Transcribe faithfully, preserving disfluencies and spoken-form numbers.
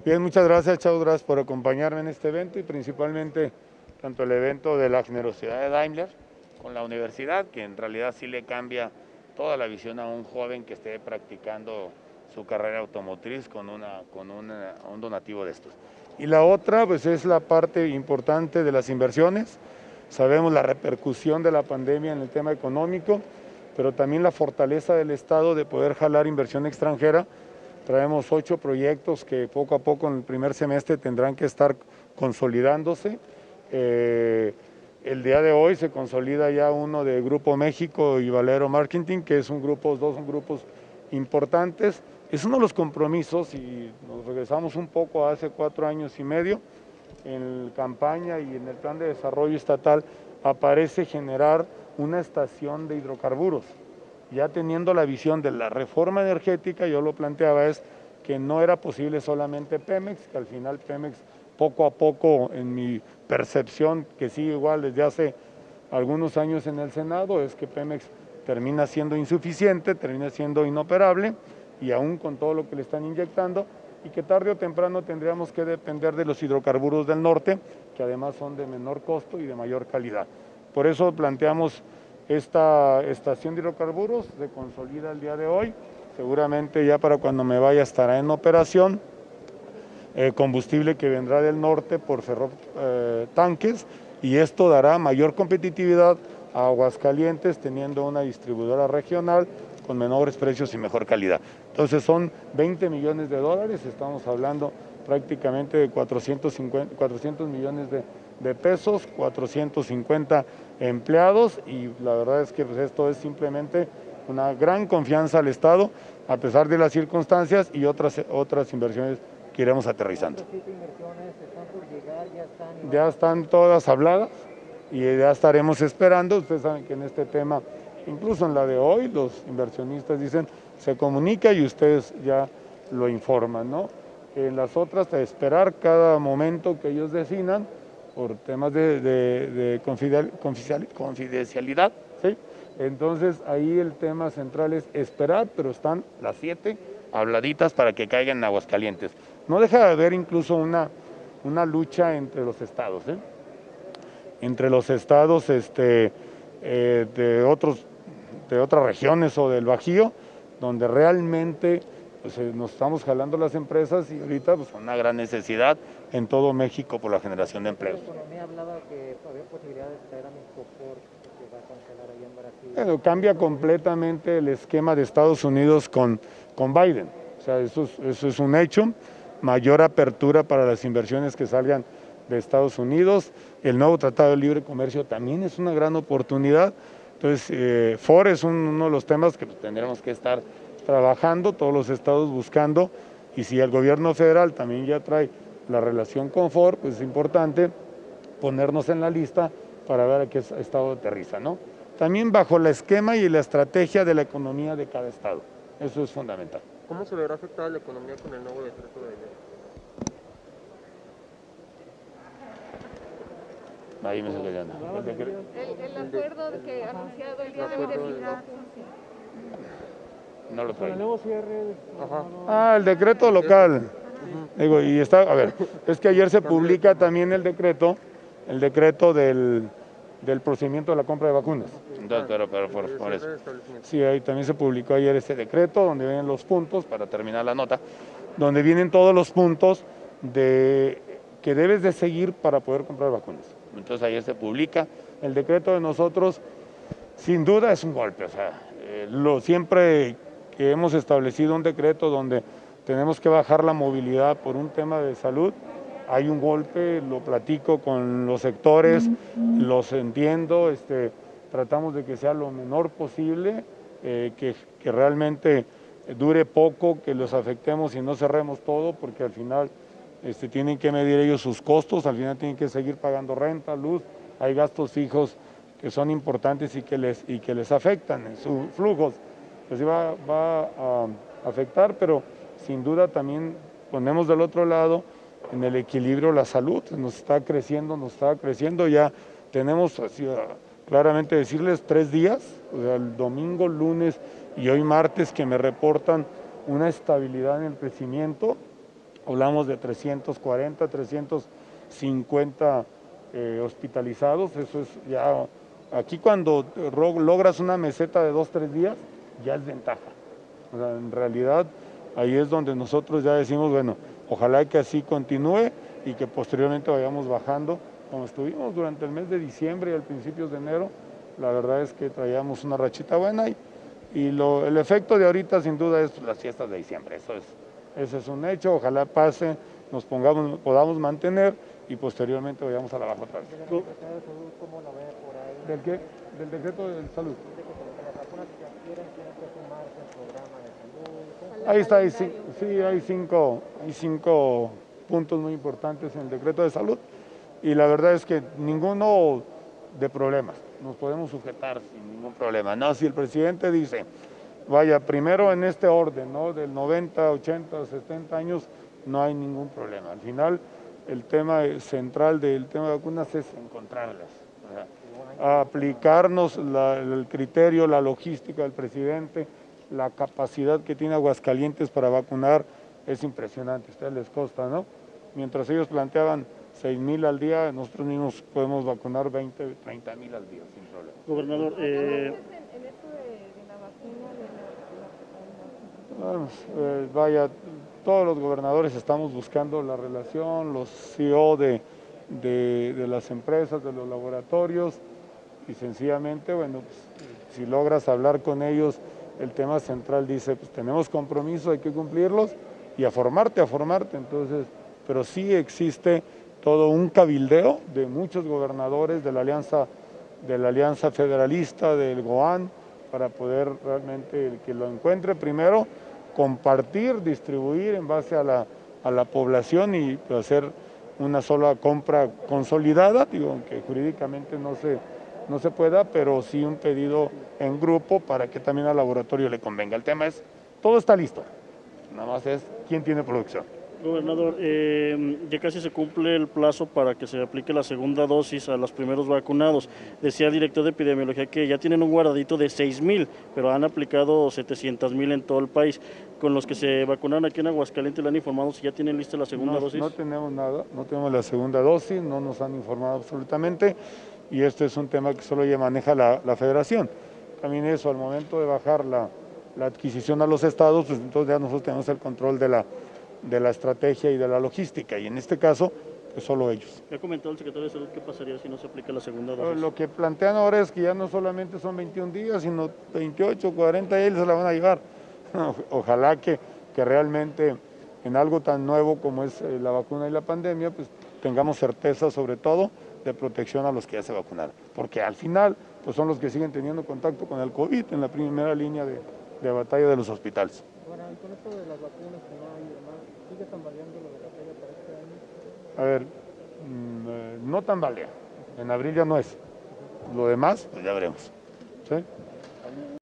Bien, muchas gracias, Chau, gracias por acompañarme en este evento y principalmente tanto el evento de la generosidad de Daimler con la universidad, que en realidad sí le cambia toda la visión a un joven que esté practicando su carrera automotriz con, una, con una, un donativo de estos. Y la otra, pues es la parte importante de las inversiones. Sabemos la repercusión de la pandemia en el tema económico, pero también la fortaleza del Estado de poder jalar inversión extranjera. Traemos ocho proyectos que poco a poco en el primer semestre tendrán que estar consolidándose. Eh, el día de hoy se consolida ya uno de Grupo México y Valero Marketing, que es un grupo, dos son grupos importantes. Es uno de los compromisos, y nos regresamos un poco a hace cuatro años y medio, en campaña y en el plan de desarrollo estatal aparece generar una estación de hidrocarburos. Ya teniendo la visión de la reforma energética, yo lo planteaba, es que no era posible solamente Pemex, que al final Pemex poco a poco, en mi percepción, que sigue igual desde hace algunos años en el Senado, es que Pemex termina siendo insuficiente, termina siendo inoperable, y aún con todo lo que le están inyectando, y que tarde o temprano tendríamos que depender de los hidrocarburos del norte, que además son de menor costo y de mayor calidad. Por eso planteamos esta estación de hidrocarburos, se consolida el día de hoy, seguramente ya para cuando me vaya estará en operación, eh, combustible que vendrá del norte por ferrotanques, eh, y esto dará mayor competitividad a Aguascalientes, teniendo una distribuidora regional con menores precios y mejor calidad. Entonces son veinte millones de dólares, estamos hablando prácticamente de cuatrocientos cincuenta, cuatrocientos millones de, de pesos, cuatrocientos cincuenta empleados, y la verdad es que pues, esto es simplemente una gran confianza al Estado, a pesar de las circunstancias y otras, otras inversiones que iremos aterrizando. Ya están todas habladas y ya estaremos esperando. Ustedes saben que en este tema, incluso en la de hoy, los inversionistas dicen, se comunica y ustedes ya lo informan, ¿no? En las otras, a esperar cada momento que ellos definan por temas de, de, de confidencialidad, ¿sí? Entonces ahí el tema central es esperar, pero están las siete habladitas para que caigan en Aguascalientes. No deja de haber incluso una, una lucha entre los estados, ¿eh? entre los estados este, eh, de, otros, de otras regiones o del Bajío, donde realmente pues, nos estamos jalando las empresas y ahorita pues, una gran necesidad en todo México por la generación de empleos. La economía hablaba que había posibilidades de traer a Microport, que va a cancelar allá en Brasil. Bueno, cambia completamente el esquema de Estados Unidos con, con Biden. O sea, eso es, eso es un hecho, mayor apertura para las inversiones que salgan de Estados Unidos. El nuevo Tratado de Libre Comercio también es una gran oportunidad. Entonces, eh, Ford es un, uno de los temas que tendremos que estar trabajando, todos los estados buscando, y si el gobierno federal también ya trae la relación con Ford, pues es importante ponernos en la lista para ver a qué estado aterriza, ¿no? También bajo el esquema y la estrategia de la economía de cada estado. Eso es fundamental. ¿Cómo se verá afectada la economía con el nuevo decreto de ayer? Ahí me estoy quedando. El, el acuerdo que ha anunciado el día de hoy de fijar. No lo traigo. El nuevo cierre. Ajá. Ah, el decreto local. Digo, y está, a ver, es que ayer se publica también el decreto, el decreto del, del procedimiento de la compra de vacunas. Entonces, pero, pero por, por eso. Sí, ahí también se publicó ayer este decreto donde vienen los puntos, para terminar la nota, donde vienen todos los puntos de que debes de seguir para poder comprar vacunas. Entonces ayer se publica el decreto de nosotros, sin duda es un golpe, o sea, eh, lo, siempre que hemos establecido un decreto donde tenemos que bajar la movilidad por un tema de salud, hay un golpe, lo platico con los sectores, los entiendo, este, tratamos de que sea lo menor posible, eh, que, que realmente dure poco, que los afectemos y no cerremos todo, porque al final este, tienen que medir ellos sus costos, al final tienen que seguir pagando renta, luz, hay gastos fijos que son importantes y que les, y que les afectan en sus flujos, pues va, va a afectar, pero sin duda también ponemos del otro lado en el equilibrio la salud, nos está creciendo, nos está creciendo, ya tenemos así, claramente decirles tres días, o sea, el domingo, lunes y hoy martes, que me reportan una estabilidad en el crecimiento, hablamos de trescientos cuarenta, trescientos cincuenta eh, hospitalizados. Eso es ya, aquí cuando logras una meseta de dos, tres días, ya es ventaja. O sea, en realidad ahí es donde nosotros ya decimos, bueno, ojalá que así continúe y que posteriormente vayamos bajando, como estuvimos durante el mes de diciembre y al principios de enero. La verdad es que traíamos una rachita buena y, y lo, el efecto de ahorita sin duda es las fiestas de diciembre, eso es, ese es un hecho, ojalá pase, nos pongamos, podamos mantener y posteriormente vayamos a la baja otra vez. ¿Del secretario de Salud cómo lo ve por ahí? ¿Del qué? Del decreto de salud. Dice que con las vacunas que se adquieren tienen que sumarse al programa de salud. Ahí está, hay, sí, hay cinco, hay cinco puntos muy importantes en el decreto de salud y la verdad es que ninguno de problemas, nos podemos sujetar sin ningún problema. No, si el presidente dice, vaya, primero en este orden, ¿no? Del noventa, ochenta, setenta años, no hay ningún problema. Al final, el tema central del tema de vacunas es encontrarlas, ¿verdad? Aplicarnos la, el criterio, la logística del presidente, la capacidad que tiene Aguascalientes para vacunar es impresionante, a ustedes les consta, ¿no? Mientras ellos planteaban seis mil al día, nosotros mismos podemos vacunar veinte, treinta mil al día sin problema. Gobernador, eh... en, en esto de, de la vacuna, de la, de la... Bueno, eh, vaya, todos los gobernadores estamos buscando la relación, los C E O de, de, de las empresas, de los laboratorios y sencillamente, bueno, pues, si logras hablar con ellos, el tema central dice, pues tenemos compromiso, hay que cumplirlos y a formarte, a formarte, entonces, pero sí existe todo un cabildeo de muchos gobernadores de la alianza, de la alianza federalista, del GOAN, para poder realmente, el que lo encuentre primero, compartir, distribuir en base a la, a la población y hacer una sola compra consolidada, digo, aunque jurídicamente no se, no se pueda, pero sí un pedido en grupo para que también al laboratorio le convenga. El tema es, todo está listo, nada más es quién tiene producción. Gobernador, eh, ya casi se cumple el plazo para que se aplique la segunda dosis a los primeros vacunados. Decía el director de epidemiología que ya tienen un guardadito de seis mil, pero han aplicado setecientos mil en todo el país. Con los que se vacunaron aquí en Aguascalientes, ¿le han informado si ya tienen lista la segunda no, dosis? No tenemos nada, no tenemos la segunda dosis, no nos han informado absolutamente y este es un tema que solo ya maneja la, la federación. También eso, al momento de bajar la, la adquisición a los estados, pues entonces ya nosotros tenemos el control de la de la estrategia y de la logística, y en este caso, pues solo ellos. ¿Qué ha comentado el secretario de Salud qué pasaría si no se aplica la segunda dosis? Lo que plantean ahora es que ya no solamente son veintiún días, sino veintiocho, cuarenta, y ellos se la van a llevar. Ojalá que, que realmente en algo tan nuevo como es la vacuna y la pandemia, pues tengamos certeza sobre todo de protección a los que ya se vacunaron, porque al final pues son los que siguen teniendo contacto con el COVID en la primera línea de, de batalla de los hospitales. Bueno, y con esto de las vacunas que no hay y demás, ¿sigue tambaleando lo de la talla para este año? A ver, mmm, no tambalea, en abril ya no es. Lo demás, pues ya veremos. ¿Sí?